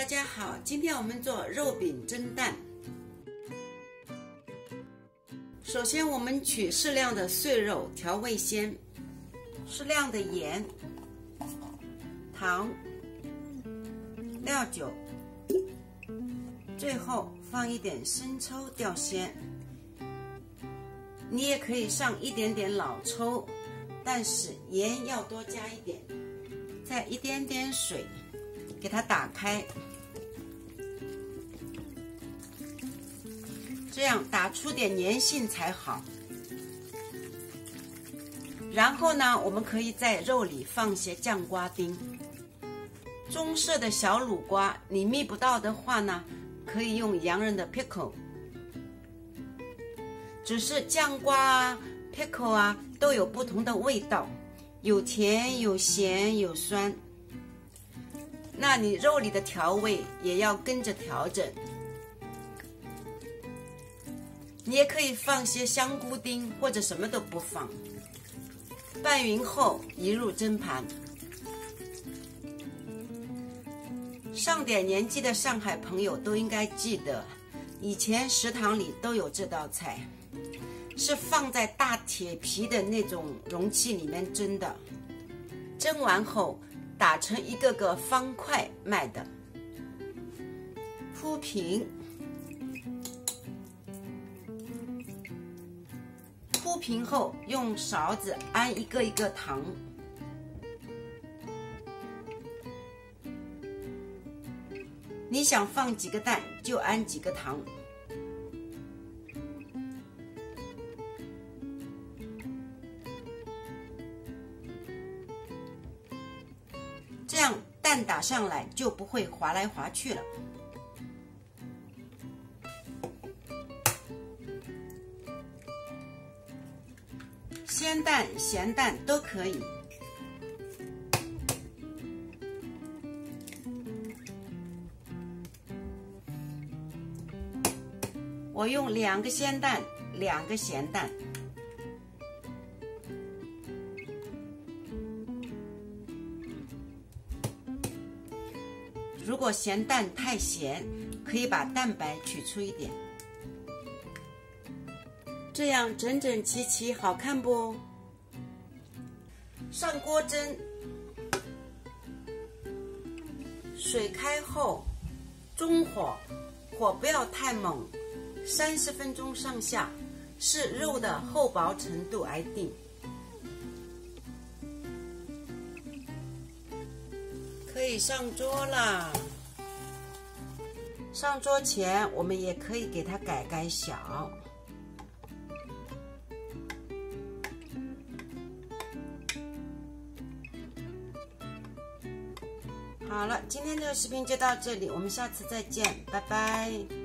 家好，今天我们做肉饼蒸蛋。首先我们取适量的碎肉调味鲜，适量的盐、糖、料酒，最后放一点生抽调鲜。你也可以上一点点老抽，但是盐要多加一点，再一点点水给它打开，这样打出点粘性才好。然后呢，我们可以在肉里放些酱瓜丁。棕色的小卤瓜，你觅不到的话呢，可以用洋人的 pickle。只是酱瓜啊、pickle 啊都有不同的味道，有甜、有咸、有酸。那你肉里的调味也要跟着调整。你也可以放些香菇丁，或者什么都不放。拌匀后移入蒸盘。上点年纪的上海朋友都应该记得，以前食堂里都有这道菜，是放在大铁皮的那种容器里面蒸的，蒸完后打成一个个方块卖的。铺平，铺平后用勺子按一个一个糖，你想放几个蛋就按几个糖。这样蛋打上来就不会滑来滑去了。鲜蛋、咸蛋都可以。我用2个鲜蛋，2个咸蛋。如果咸蛋太咸，可以把蛋白取出一点，这样整整齐齐，好看不？上锅蒸，水开后，中火，火不要太猛，30分钟上下，视肉的厚薄程度而定。可以上桌啦。上桌前，我们也可以给它改小。好了，今天这个视频就到这里，我们下次再见，拜拜。